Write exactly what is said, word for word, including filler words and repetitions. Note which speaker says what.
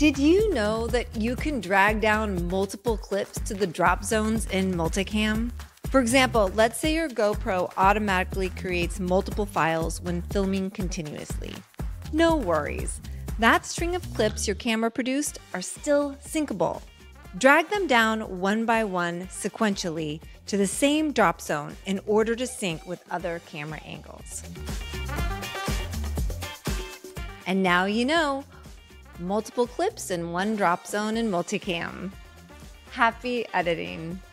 Speaker 1: Did you know that you can drag down multiple clips to the drop zones in Multicam? For example, let's say your GoPro automatically creates multiple files when filming continuously. No worries. That string of clips your camera produced are still syncable. Drag them down one by one sequentially to the same drop zone in order to sync with other camera angles. And now you know, multiple clips in one drop zone in Multicam. Happy editing!